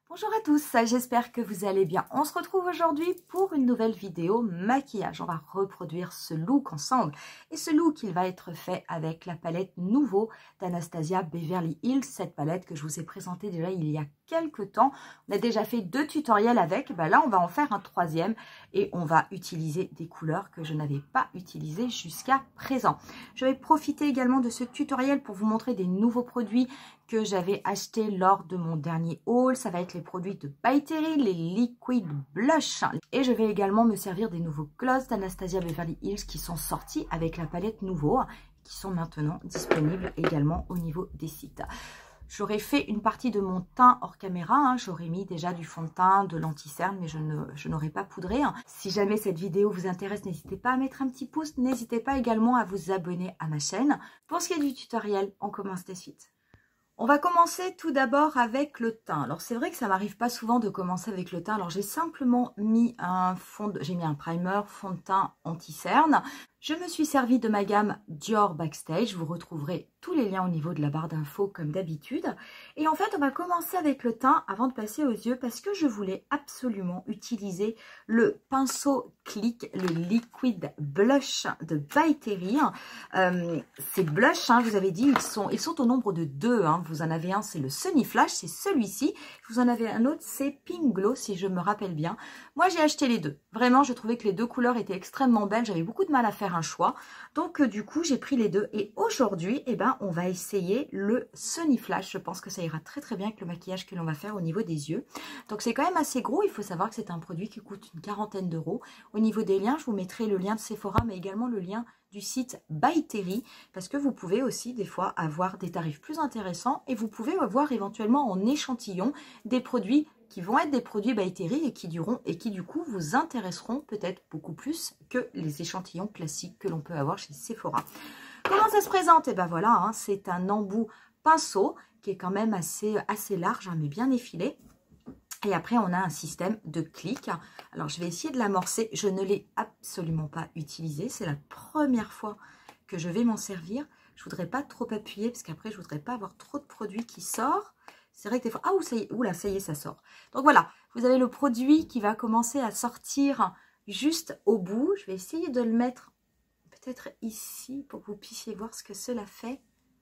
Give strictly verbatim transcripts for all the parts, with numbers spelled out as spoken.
Bonjour à tous, j'espère que vous allez bien. On se retrouve aujourd'hui pour une nouvelle vidéo maquillage. On va reproduire ce look ensemble. Et ce look, il va être fait avec la palette Nouveau d'Anastasia Beverly Hills. Cette palette que je vous ai présentée déjà il y a quelques temps. On a déjà fait deux tutoriels avec. Ben là, on va en faire un troisième. Et on va utiliser des couleurs que je n'avais pas utilisées jusqu'à présent. Je vais profiter également de ce tutoriel pour vous montrer des nouveaux produits que j'avais acheté lors de mon dernier haul. Ça va être les produits de By Terry, les Liquid Blush. Et je vais également me servir des nouveaux gloss d'Anastasia Beverly Hills qui sont sortis avec la palette Nouveau, qui sont maintenant disponibles également au niveau des sites. J'aurais fait une partie de mon teint hors caméra, hein. J'aurais mis déjà du fond de teint, de l'anti-cerne, mais je ne, je n'aurais pas poudré. Hein. Si jamais cette vidéo vous intéresse, n'hésitez pas à mettre un petit pouce. N'hésitez pas également à vous abonner à ma chaîne. Pour ce qui est du tutoriel, on commence de suite. On va commencer tout d'abord avec le teint. Alors c'est vrai que ça m'arrive pas souvent de commencer avec le teint. Alors j'ai simplement mis un fond, de... j'ai mis un primer fond de teint anti-cerne. Je me suis servi de ma gamme Dior Backstage. Vous retrouverez tous les liens au niveau de la barre d'infos comme d'habitude. Et en fait, on va commencer avec le teint avant de passer aux yeux parce que je voulais absolument utiliser le pinceau Click, le Liquid Blush de By Terry. Euh, ces blushs, hein, je vous avais dit, ils sont, ils sont au nombre de deux. Hein. Vous en avez un, c'est le Sunny Flash, c'est celui-ci. Vous en avez un autre, c'est Pink Glow, si je me rappelle bien. Moi, j'ai acheté les deux. Vraiment, je trouvais que les deux couleurs étaient extrêmement belles. J'avais beaucoup de mal à faire un choix. Donc, euh, du coup, j'ai pris les deux. Et aujourd'hui, eh ben, on va essayer le Sunny Flash. Je pense que ça ira très, très bien avec le maquillage que l'on va faire au niveau des yeux. Donc, c'est quand même assez gros. Il faut savoir que c'est un produit qui coûte une quarantaine d'euros. Au niveau des liens, je vous mettrai le lien de Sephora, mais également le lien du site By Terry, parce que vous pouvez aussi des fois avoir des tarifs plus intéressants et vous pouvez avoir éventuellement en échantillon des produits qui vont être des produits By Terry et qui dureront et qui du coup vous intéresseront peut-être beaucoup plus que les échantillons classiques que l'on peut avoir chez Sephora. Comment ça se présente? Et ben voilà, hein, c'est un embout pinceau qui est quand même assez, assez large, hein, mais bien effilé. Et après, on a un système de clic. Alors, je vais essayer de l'amorcer. Je ne l'ai absolument pas utilisé. C'est la première fois que je vais m'en servir. Je ne voudrais pas trop appuyer parce qu'après, je ne voudrais pas avoir trop de produit qui sort. C'est vrai que des fois... Ah, ça y est, oula, ça y est, ça sort. Donc, voilà. Vous avez le produit qui va commencer à sortir juste au bout. Je vais essayer de le mettre peut-être ici pour que vous puissiez voir ce que cela fait.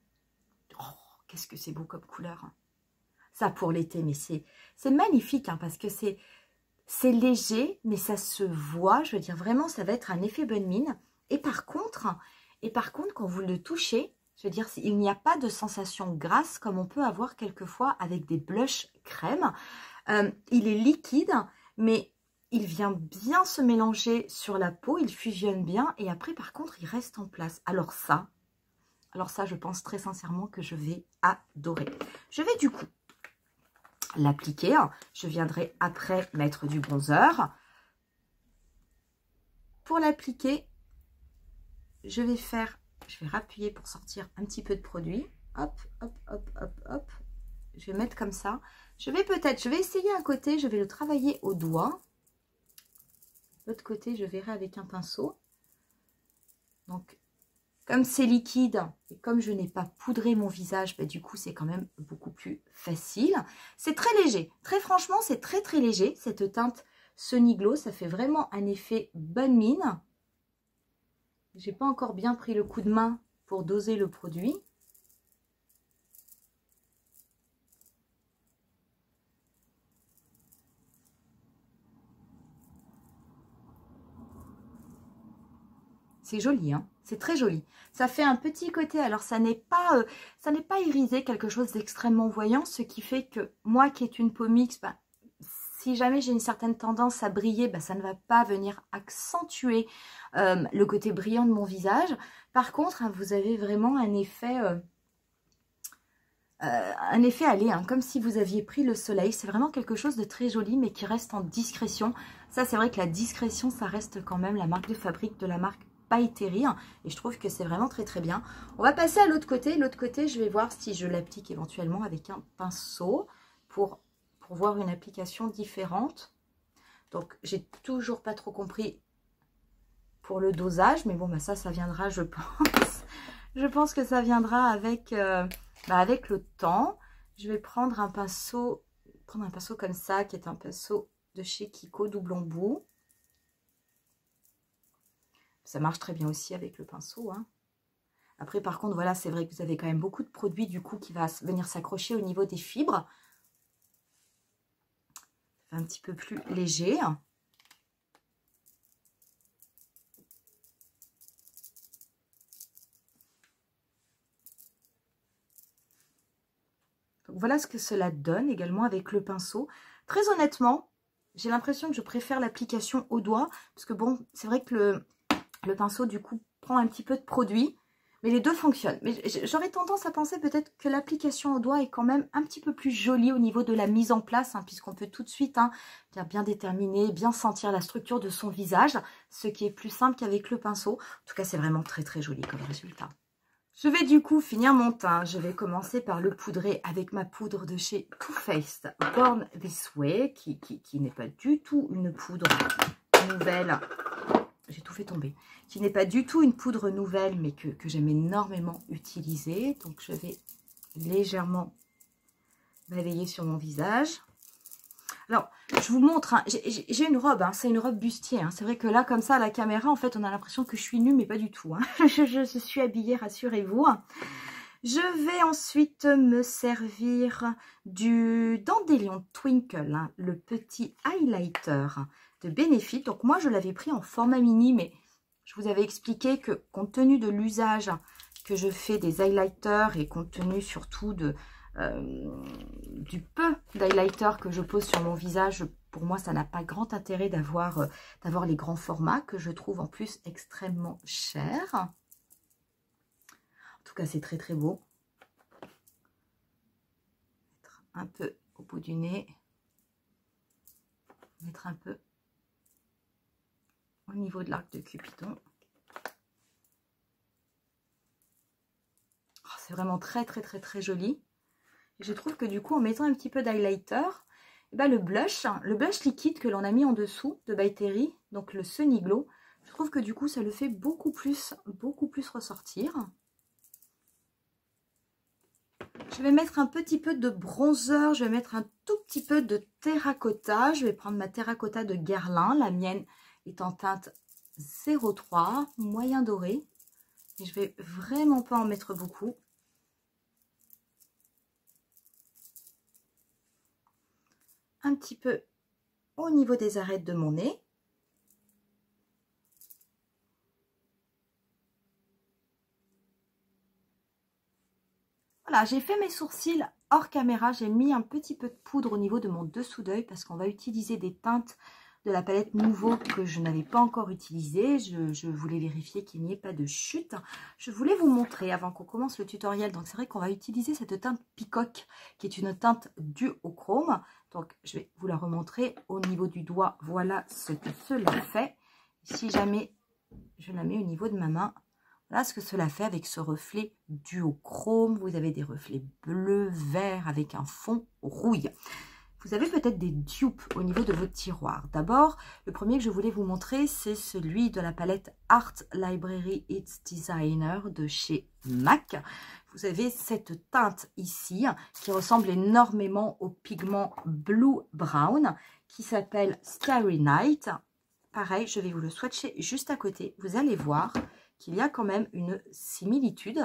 Oh, qu'est-ce que c'est beau comme couleur. Ça pour l'été, mais c'est magnifique hein, parce que c'est léger, mais ça se voit. Je veux dire, vraiment, ça va être un effet bonne mine. Et par contre, et par contre quand vous le touchez, je veux dire, il n'y a pas de sensation grasse comme on peut avoir quelquefois avec des blushs crème. Euh, il est liquide, mais il vient bien se mélanger sur la peau, il fusionne bien. Et après, par contre, il reste en place. Alors ça, alors ça, je pense très sincèrement que je vais adorer. Je vais du coup l'appliquer. Je viendrai après mettre du bronzer. Pour l'appliquer, je vais faire, je vais rappuyer pour sortir un petit peu de produit. Hop, hop, hop, hop, hop. Je vais mettre comme ça. Je vais peut-être, je vais essayer un côté, je vais le travailler au doigt. L'autre côté, je verrai avec un pinceau. Donc, comme c'est liquide et comme je n'ai pas poudré mon visage, bah, du coup, c'est quand même beaucoup plus facile. C'est très léger. Très franchement, c'est très, très léger. Cette teinte Sunny Glow, ça fait vraiment un effet bonne mine. J'ai pas encore bien pris le coup de main pour doser le produit. C'est joli, hein, c'est très joli. Ça fait un petit côté, alors ça n'est pas, euh, ça n'est pas irisé, quelque chose d'extrêmement voyant, ce qui fait que moi qui est une peau mixte, bah, si jamais j'ai une certaine tendance à briller, bah, ça ne va pas venir accentuer euh, le côté brillant de mon visage. Par contre, hein, vous avez vraiment un effet, euh, euh, un effet allé, hein, comme si vous aviez pris le soleil. C'est vraiment quelque chose de très joli, mais qui reste en discrétion. Ça, c'est vrai que la discrétion, ça reste quand même la marque de fabrique de la marque By Terry, et je trouve que c'est vraiment très très bien. On va passer à l'autre côté. L'autre côté, je vais voir si je l'applique éventuellement avec un pinceau pour, pour voir une application différente. Donc, j'ai toujours pas trop compris pour le dosage, mais bon, bah ça, ça viendra, je pense. Je pense que ça viendra avec, euh, bah avec le temps. Je vais prendre un pinceau prendre un pinceau comme ça, qui est un pinceau de chez Kiko, double embout. Ça marche très bien aussi avec le pinceau, hein. Après, par contre, voilà, c'est vrai que vous avez quand même beaucoup de produits, du coup, qui va venir s'accrocher au niveau des fibres. Un petit peu plus léger. Donc, voilà ce que cela donne également avec le pinceau. Très honnêtement, j'ai l'impression que je préfère l'application au doigt. Parce que bon, c'est vrai que le, le pinceau, du coup, prend un petit peu de produit. Mais les deux fonctionnent. Mais j'aurais tendance à penser peut-être que l'application au doigt est quand même un petit peu plus jolie au niveau de la mise en place, hein, puisqu'on peut tout de suite hein, bien, bien déterminer, bien sentir la structure de son visage, ce qui est plus simple qu'avec le pinceau. En tout cas, c'est vraiment très très joli comme résultat. Je vais du coup finir mon teint. Je vais commencer par le poudrer avec ma poudre de chez Too Faced Born This Way, qui, qui, qui n'est pas du tout une poudre nouvelle. J'ai tout fait tomber. Qui n'est pas du tout une poudre nouvelle, mais que, que j'aime énormément utiliser. Donc, je vais légèrement balayer sur mon visage. Alors, je vous montre, hein, j'ai une robe, hein, c'est une robe bustier. Hein. C'est vrai que là, comme ça, à la caméra, en fait, on a l'impression que je suis nue, mais pas du tout. Hein. je, je, je suis habillée, rassurez-vous. Je vais ensuite me servir du Dandelion Twinkle, hein, le petit highlighter de Benefit. Donc moi, je l'avais pris en format mini, mais je vous avais expliqué que compte tenu de l'usage que je fais des highlighters et compte tenu surtout de, euh, du peu d'highlighter que je pose sur mon visage, pour moi, ça n'a pas grand intérêt d'avoir euh, d'avoir les grands formats que je trouve en plus extrêmement chers. En tout cas, c'est très très beau. Mettre un peu au bout du nez. Mettre un peu au niveau de l'arc de Cupidon. Oh, c'est vraiment très très très très joli. Et je trouve que du coup, en mettant un petit peu d'highlighter, eh ben, le blush, le blush liquide que l'on a mis en dessous de By Terry, donc le Sunny Glow, je trouve que du coup, ça le fait beaucoup plus, beaucoup plus ressortir. Je vais mettre un petit peu de bronzer, je vais mettre un tout petit peu de terracotta. Je vais prendre ma terracotta de Guerlain, la mienne est en teinte zéro trois, moyen doré. Et je vais vraiment pas en mettre beaucoup. Un petit peu au niveau des arêtes de mon nez. Voilà, j'ai fait mes sourcils hors caméra. J'ai mis un petit peu de poudre au niveau de mon dessous d'œil parce qu'on va utiliser des teintes de la palette Nouveau que je n'avais pas encore utilisé. Je, je voulais vérifier qu'il n'y ait pas de chute. Je voulais vous montrer avant qu'on commence le tutoriel. Donc c'est vrai qu'on va utiliser cette teinte Peacock qui est une teinte duochrome. Donc je vais vous la remontrer au niveau du doigt. Voilà ce que cela fait. Si jamais je la mets au niveau de ma main, voilà ce que cela fait avec ce reflet duochrome. Vous avez des reflets bleus, verts avec un fond rouille. Vous avez peut-être des dupes au niveau de votre tiroir. D'abord, le premier que je voulais vous montrer, c'est celui de la palette Art Library It's Designer de chez MAC. Vous avez cette teinte ici qui ressemble énormément au pigment Blue Brown qui s'appelle Starry Night. Pareil, je vais vous le swatcher juste à côté. Vous allez voir qu'il y a quand même une similitude.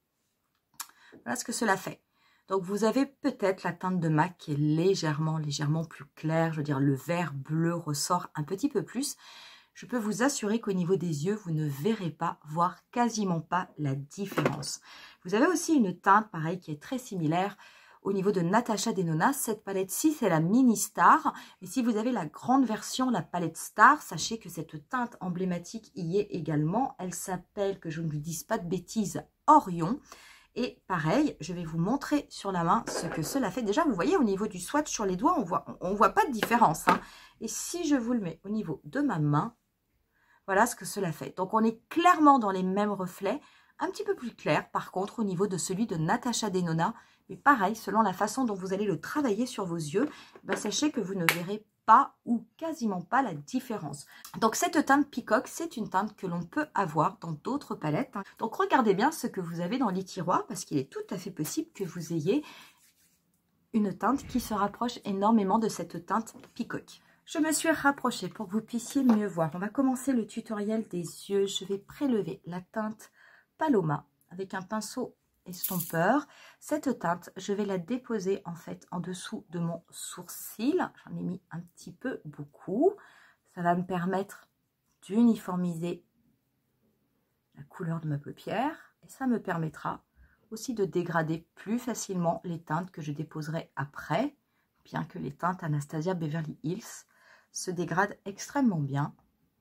Voilà ce que cela fait. Donc, vous avez peut-être la teinte de MAC qui est légèrement, légèrement plus claire. Je veux dire, le vert bleu ressort un petit peu plus. Je peux vous assurer qu'au niveau des yeux, vous ne verrez pas, voire quasiment pas la différence. Vous avez aussi une teinte, pareil, qui est très similaire au niveau de Natasha Denona. Cette palette-ci, c'est la Mini Star. Et si vous avez la grande version, la palette Star, sachez que cette teinte emblématique y est également. Elle s'appelle, que je ne vous dise pas de bêtises, Orion. Et pareil, je vais vous montrer sur la main ce que cela fait. Déjà, vous voyez, au niveau du swatch sur les doigts, on voit, on voit pas de différence. Hein. Et si je vous le mets au niveau de ma main, voilà ce que cela fait. Donc, on est clairement dans les mêmes reflets. Un petit peu plus clair, par contre, au niveau de celui de Natasha Denona. Mais pareil, selon la façon dont vous allez le travailler sur vos yeux, bah, sachez que vous ne verrez pas ou quasiment pas la différence. Donc cette teinte Peacock, c'est une teinte que l'on peut avoir dans d'autres palettes. Donc regardez bien ce que vous avez dans les tiroirs parce qu'il est tout à fait possible que vous ayez une teinte qui se rapproche énormément de cette teinte Peacock. Je me suis rapprochée pour que vous puissiez mieux voir. On va commencer le tutoriel des yeux. Je vais prélever la teinte Paloma avec un pinceau estompeur. Cette teinte, je vais la déposer en fait en dessous de mon sourcil. J'en ai mis un petit peu, beaucoup. Ça va me permettre d'uniformiser la couleur de ma paupière et ça me permettra aussi de dégrader plus facilement les teintes que je déposerai après, bien que les teintes Anastasia Beverly Hills se dégradent extrêmement bien.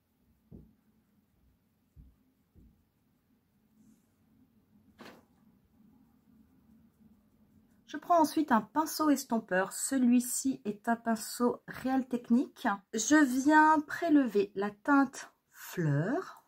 Je prends ensuite un pinceau estompeur. Celui-ci est un pinceau Real Technique. Je viens prélever la teinte Fleur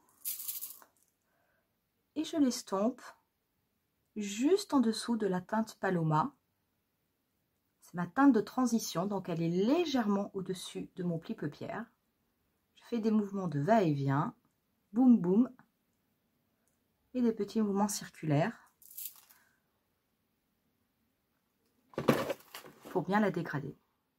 et je l'estompe juste en dessous de la teinte Paloma. C'est ma teinte de transition, donc elle est légèrement au-dessus de mon pli paupière. Je fais des mouvements de va-et-vient, boum boum, et des petits mouvements circulaires pour bien la dégrader.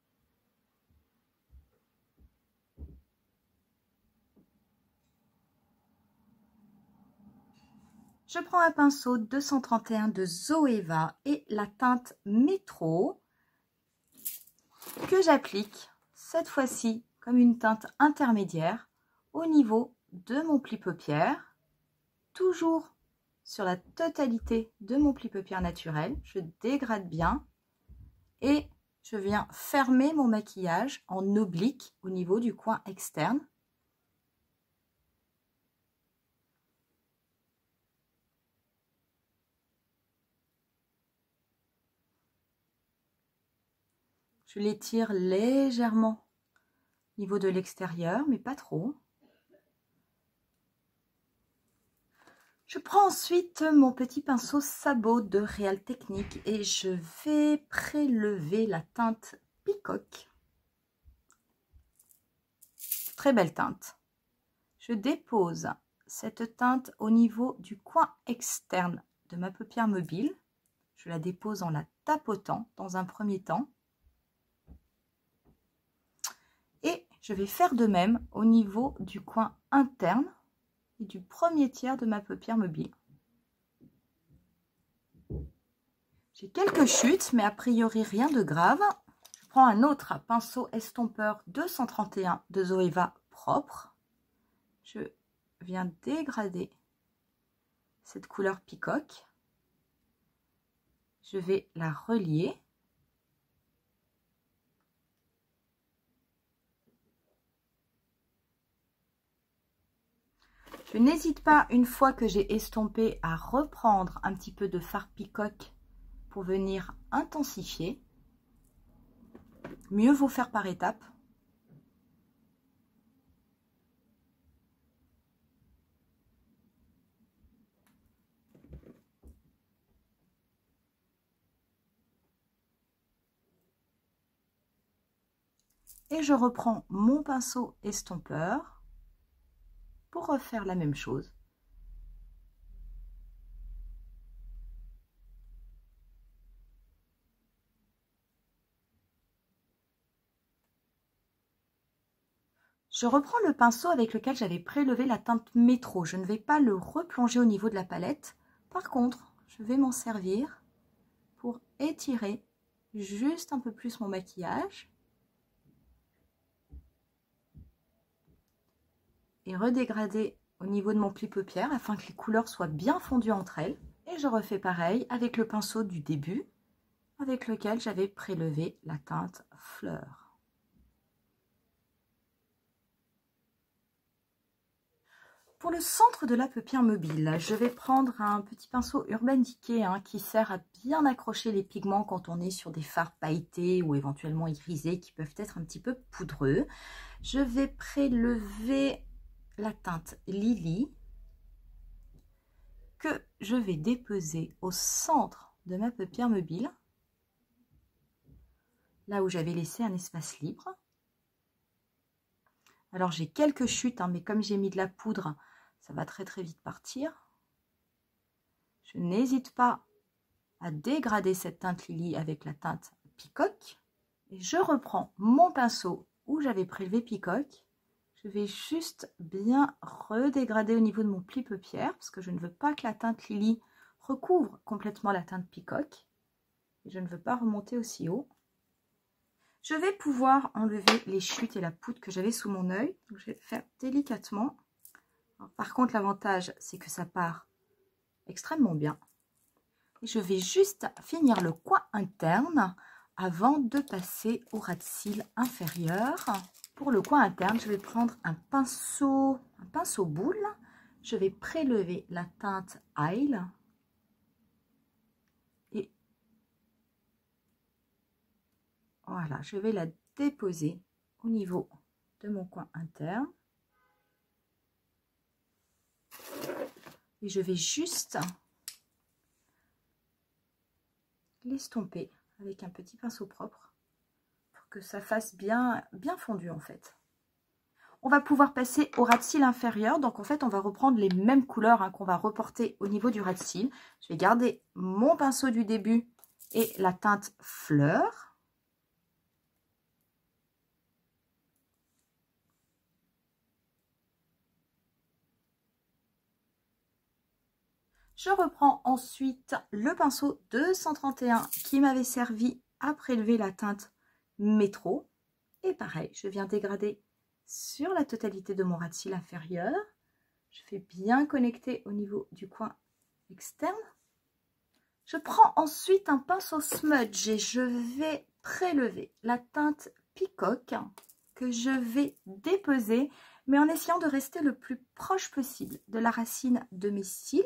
Je prends un pinceau deux cent trente et un de Zoeva et la teinte Métro que j'applique cette fois-ci comme une teinte intermédiaire au niveau de mon pli paupière, toujours sur la totalité de mon pli paupière naturel. Je dégrade bien et je viens fermer mon maquillage en oblique au niveau du coin externe. Je l'étire légèrement au niveau de l'extérieur, mais pas trop. Je prends ensuite mon petit pinceau sabot de Real Technique et je vais prélever la teinte Peacock. Très belle teinte. Je dépose cette teinte au niveau du coin externe de ma paupière mobile. Je la dépose en la tapotant dans un premier temps. Et je vais faire de même au niveau du coin interne et du premier tiers de ma paupière mobile. J'ai quelques chutes, mais a priori rien de grave. Je prends un autre pinceau estompeur deux cent trente et un de Zoeva propre. Je viens dégrader cette couleur Peacock. Je vais la relier. Je n'hésite pas, une fois que j'ai estompé, à reprendre un petit peu de fard Peacock pour venir intensifier. Mieux vaut faire par étapes. Et je reprends mon pinceau estompeur pour refaire la même chose. Je reprends le pinceau avec lequel j'avais prélevé la teinte Métro. Je ne vais pas le replonger au niveau de la palette. Par contre, je vais m'en servir pour étirer juste un peu plus mon maquillage. Et redégrader au niveau de mon pli paupière afin que les couleurs soient bien fondues entre elles. Et je refais pareil avec le pinceau du début avec lequel j'avais prélevé la teinte Fleur. Pour le centre de la paupière mobile, je vais prendre un petit pinceau Urban Decay hein, qui sert à bien accrocher les pigments quand on est sur des fards pailletés ou éventuellement irisés qui peuvent être un petit peu poudreux. Je vais prélever la teinte Lily que je vais déposer au centre de ma paupière mobile, là où j'avais laissé un espace libre. Alors j'ai quelques chutes, hein, mais comme j'ai mis de la poudre, ça va très très vite partir. Je n'hésite pas à dégrader cette teinte Lily avec la teinte Peacock. Et je reprends mon pinceau où j'avais prélevé Peacock. Je vais juste bien redégrader au niveau de mon pli paupière parce que je ne veux pas que la teinte Lily recouvre complètement la teinte Peacock. Et je ne veux pas remonter aussi haut. Je vais pouvoir enlever les chutes et la poudre que j'avais sous mon œil. Donc, je vais faire délicatement. Alors, par contre, l'avantage, c'est que ça part extrêmement bien. Et je vais juste finir le coin interne avant de passer au ras de cils inférieur. Pour le coin interne, je vais prendre un pinceau, un pinceau boule. Je vais prélever la teinte Isle. Et voilà, je vais la déposer au niveau de mon coin interne. Et je vais juste l'estomper avec un petit pinceau propre pour que ça fasse bien, bien fondu en fait. On va pouvoir passer au ras de cils inférieur. Donc en fait, on va reprendre les mêmes couleurs hein, qu'on va reporter au niveau du ras de cils. Je vais garder mon pinceau du début et la teinte fleur. Je reprends ensuite le pinceau deux cent trente et un qui m'avait servi à prélever la teinte métro. Et pareil, je viens dégrader sur la totalité de mon ras de cils inférieur. Je fais bien connecter au niveau du coin externe. Je prends ensuite un pinceau smudge et je vais prélever la teinte Peacock que je vais dépeser, mais en essayant de rester le plus proche possible de la racine de mes cils.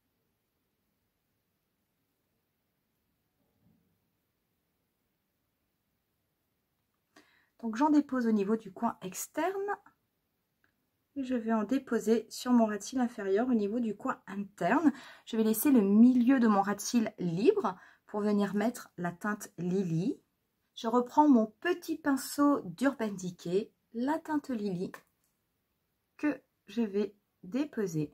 Donc j'en dépose au niveau du coin externe et je vais en déposer sur mon ras de cils inférieur au niveau du coin interne. Je vais laisser le milieu de mon ras de cils libre pour venir mettre la teinte Lily. Je reprends mon petit pinceau d'Urban Decay, la teinte Lily, que je vais déposer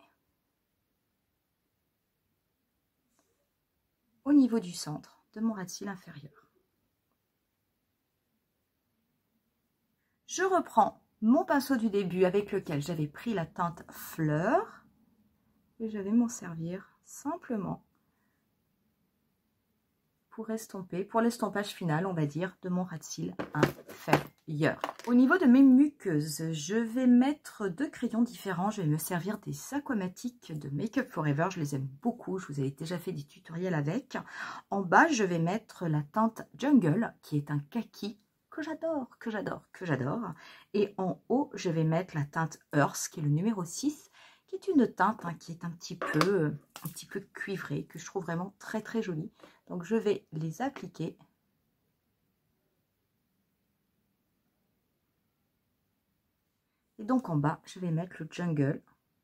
au niveau du centre de mon ras de cils inférieur. Je reprends mon pinceau du début avec lequel j'avais pris la teinte fleur et je vais m'en servir simplement pour estomper, pour l'estompage final, on va dire, de mon ras de cils inférieur. Au niveau de mes muqueuses, je vais mettre deux crayons différents. Je vais me servir des aquamatiques de Make Up For Ever. Je les aime beaucoup. Je vous avais déjà fait des tutoriels avec. En bas, je vais mettre la teinte Jungle, qui est un kaki que j'adore, que j'adore, que j'adore. Et en haut, je vais mettre la teinte Earth, qui est le numéro six, qui est une teinte hein, qui est un petit peu, un petit peu cuivrée, que je trouve vraiment très très jolie. Donc je vais les appliquer. Et donc en bas, je vais mettre le Jungle.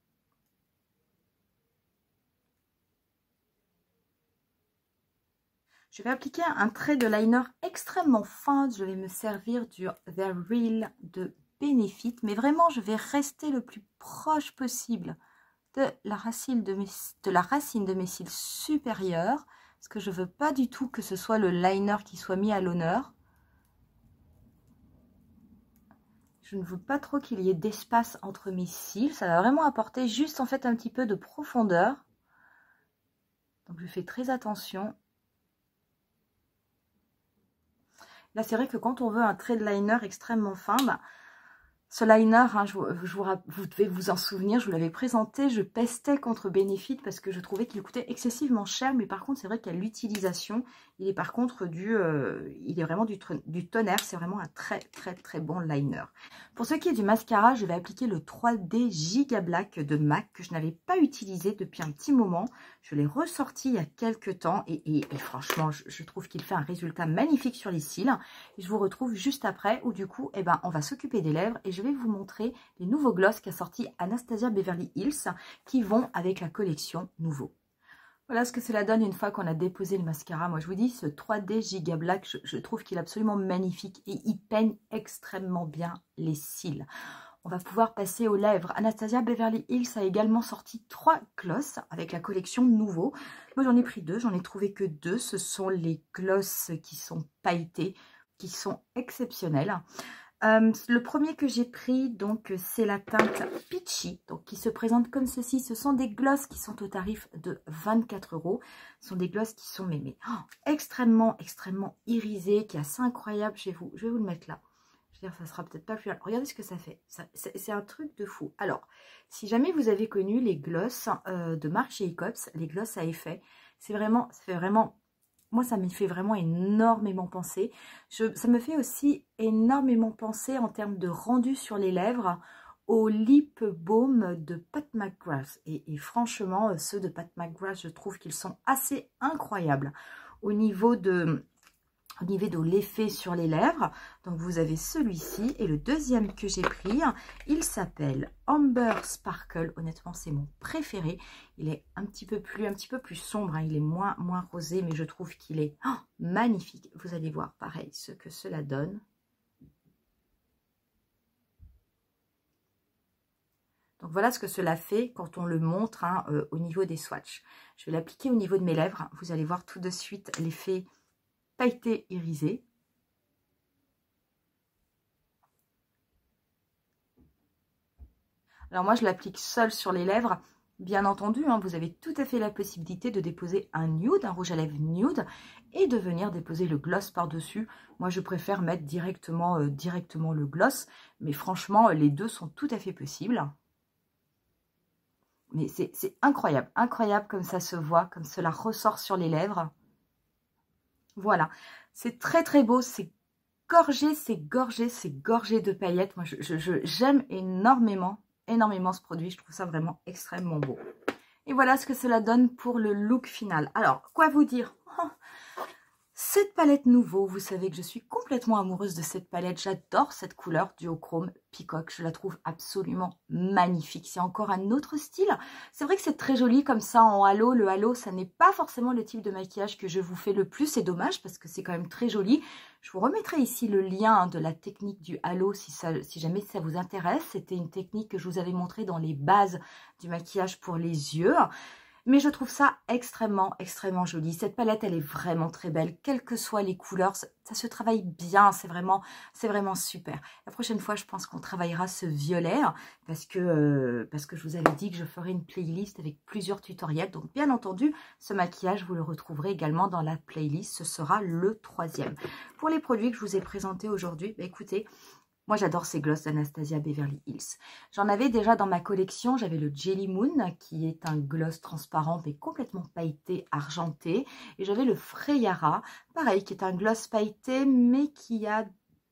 Je vais appliquer un trait de liner extrêmement fin. Je vais me servir du The Real de Benefit. Mais vraiment, je vais rester le plus proche possible de la racine de mes, de la racine de mes cils supérieurs. Parce que je ne veux pas du tout que ce soit le liner qui soit mis à l'honneur. Je ne veux pas trop qu'il y ait d'espace entre mes cils. Ça va vraiment apporter juste en fait un petit peu de profondeur. Donc je fais très attention. Là, c'est vrai que quand on veut un trait de liner extrêmement fin, bah, ce liner, hein, je, je vous, vous devez vous en souvenir, je vous l'avais présenté, je pestais contre Benefit parce que je trouvais qu'il coûtait excessivement cher. Mais par contre, c'est vrai qu'à l'utilisation, il est par contre du, euh, il est vraiment du, du tonnerre. C'est vraiment un très très très bon liner. Pour ce qui est du mascara, je vais appliquer le trois D Giga Black de MAC que je n'avais pas utilisé depuis un petit moment. Je l'ai ressorti il y a quelques temps et, et, et franchement, je, je trouve qu'il fait un résultat magnifique sur les cils. Et je vous retrouve juste après où du coup, eh ben, on va s'occuper des lèvres et je vais vous montrer les nouveaux gloss qu'a sorti Anastasia Beverly Hills qui vont avec la collection Nouveau. Voilà ce que cela donne une fois qu'on a déposé le mascara. Moi, je vous dis, ce trois D Giga Black, je, je trouve qu'il est absolument magnifique et il peigne extrêmement bien les cils. on va pouvoir passer aux lèvres. Anastasia Beverly Hills a également sorti trois gloss avec la collection Nouveau. Moi, j'en ai pris deux, j'en ai trouvé que deux. Ce sont les gloss qui sont pailletés, qui sont exceptionnels. Euh, le premier que j'ai pris, donc, c'est la teinte Peachy, donc qui se présente comme ceci. Ce sont des gloss qui sont au tarif de vingt-quatre euros. Ce sont des gloss qui sont mais, mais, oh, extrêmement, extrêmement irisés, qui est assez incroyable chez vous. Je vais vous le mettre là. Je veux dire, ça sera peut-être pas plus... Regardez ce que ça fait. C'est un truc de fou. Alors, si jamais vous avez connu les gloss euh, de Marc Jacobs, les gloss à effet, c'est vraiment, ça fait vraiment... Moi, ça m'y fait vraiment énormément penser. Je, ça me fait aussi énormément penser en termes de rendu sur les lèvres au lip balm de Pat McGrath. Et, et franchement, ceux de Pat McGrath, je trouve qu'ils sont assez incroyables au niveau de... au niveau de l'effet sur les lèvres. Donc vous avez celui-ci et le deuxième que j'ai pris, il s'appelle Amber Sparkle. Honnêtement, c'est mon préféré. Il est un petit peu plus un petit peu plus sombre, hein. Il est moins moins rosé, mais je trouve qu'il est oh, magnifique. Vous allez voir pareil ce que cela donne. Donc voilà ce que cela fait quand on le montre, hein, euh, au niveau des swatchs. Je vais l'appliquer au niveau de mes lèvres. Vous allez voir tout de suite l'effet pailleté irisé. Alors moi je l'applique seule sur les lèvres. Bien entendu, hein, vous avez tout à fait la possibilité de déposer un nude, un rouge à lèvres nude, et de venir déposer le gloss par-dessus. Moi je préfère mettre directement, euh, directement le gloss, mais franchement les deux sont tout à fait possibles. Mais c'est incroyable, incroyable comme ça se voit, comme cela ressort sur les lèvres. Voilà, c'est très très beau, c'est gorgé, c'est gorgé, c'est gorgé de paillettes. Moi, je, je, j'aime énormément, énormément ce produit. Je trouve ça vraiment extrêmement beau. Et voilà ce que cela donne pour le look final. Alors, quoi vous dire? Oh, cette palette Nouveau, vous savez que je suis complètement amoureuse de cette palette. J'adore cette couleur duochrome peacock. Je la trouve absolument magnifique. C'est encore un autre style. C'est vrai que c'est très joli comme ça en halo. Le halo, ça n'est pas forcément le type de maquillage que je vous fais le plus. C'est dommage parce que c'est quand même très joli. Je vous remettrai ici le lien, hein, de la technique du halo si, ça, si jamais ça vous intéresse. C'était une technique que je vous avais montrée dans les bases du maquillage pour les yeux. Mais je trouve ça extrêmement, extrêmement joli. Cette palette, elle est vraiment très belle. Quelles que soient les couleurs, ça, ça se travaille bien. C'est vraiment, c'est vraiment super. La prochaine fois, je pense qu'on travaillera ce violet parce que, euh, parce que je vous avais dit que je ferai une playlist avec plusieurs tutoriels. Donc, bien entendu, ce maquillage, vous le retrouverez également dans la playlist. Ce sera le troisième. Pour les produits que je vous ai présentés aujourd'hui, bah, écoutez... Moi, j'adore ces gloss d'Anastasia Beverly Hills. J'en avais déjà dans ma collection. J'avais le Jelly Moon, qui est un gloss transparent mais complètement pailleté, argenté. Et j'avais le Freyara, pareil, qui est un gloss pailleté mais qui a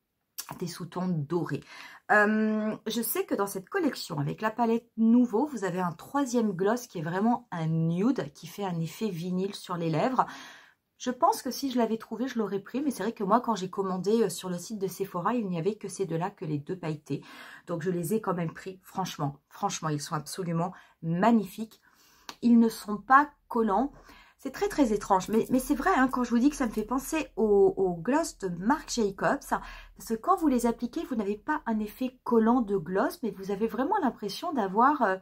des sous-tons dorés. Euh, je sais que dans cette collection, avec la palette Nouveau, vous avez un troisième gloss qui est vraiment un nude, qui fait un effet vinyle sur les lèvres. Je pense que si je l'avais trouvé, je l'aurais pris. Mais c'est vrai que moi, quand j'ai commandé sur le site de Sephora, il n'y avait que ces deux-là, que les deux pailletés. Donc, je les ai quand même pris. Franchement, franchement, ils sont absolument magnifiques. Ils ne sont pas collants. C'est très, très étrange. Mais, mais c'est vrai, hein, quand je vous dis que ça me fait penser au, au gloss de Marc Jacobs. Parce que quand vous les appliquez, vous n'avez pas un effet collant de gloss. Mais vous avez vraiment l'impression d'avoir euh,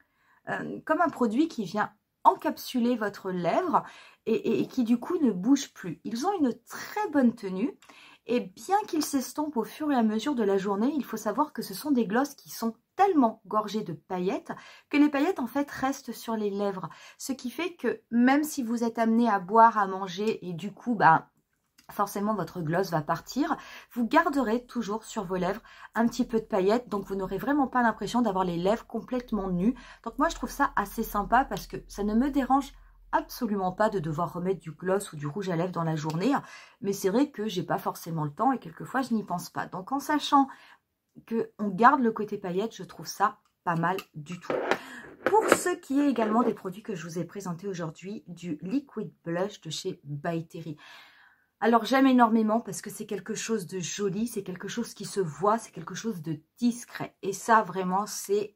euh, comme un produit qui vient encapsuler votre lèvre et, et, et qui du coup ne bouge plus. Ils ont une très bonne tenue et bien qu'ils s'estompent au fur et à mesure de la journée, il faut savoir que ce sont des gloss qui sont tellement gorgés de paillettes que les paillettes en fait restent sur les lèvres. Ce qui fait que même si vous êtes amené à boire, à manger et du coup bah forcément votre gloss va partir, vous garderez toujours sur vos lèvres un petit peu de paillettes, donc vous n'aurez vraiment pas l'impression d'avoir les lèvres complètement nues. Donc moi je trouve ça assez sympa parce que ça ne me dérange absolument pas de devoir remettre du gloss ou du rouge à lèvres dans la journée, mais c'est vrai que j'ai pas forcément le temps et quelquefois je n'y pense pas. Donc en sachant que on garde le côté paillettes, je trouve ça pas mal du tout. Pour ce qui est également des produits que je vous ai présentés aujourd'hui, du Liquid Blush de chez By Terry. Alors, j'aime énormément parce que c'est quelque chose de joli, c'est quelque chose qui se voit, c'est quelque chose de discret. Et ça, vraiment, c'est,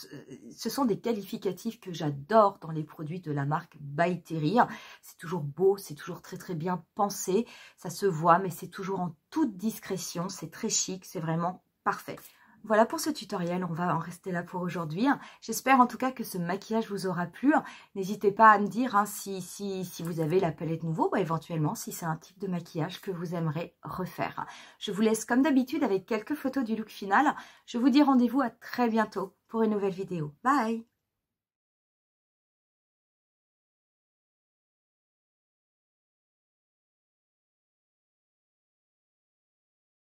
ce sont des qualificatifs que j'adore dans les produits de la marque By Terry. C'est toujours beau, c'est toujours très, très bien pensé. Ça se voit, mais c'est toujours en toute discrétion. C'est très chic, c'est vraiment parfait. Voilà pour ce tutoriel, on va en rester là pour aujourd'hui. J'espère en tout cas que ce maquillage vous aura plu. N'hésitez pas à me dire hein, si, si, si vous avez la palette nouveau, ou éventuellement si c'est un type de maquillage que vous aimeriez refaire. Je vous laisse comme d'habitude avec quelques photos du look final. Je vous dis rendez-vous à très bientôt pour une nouvelle vidéo. Bye!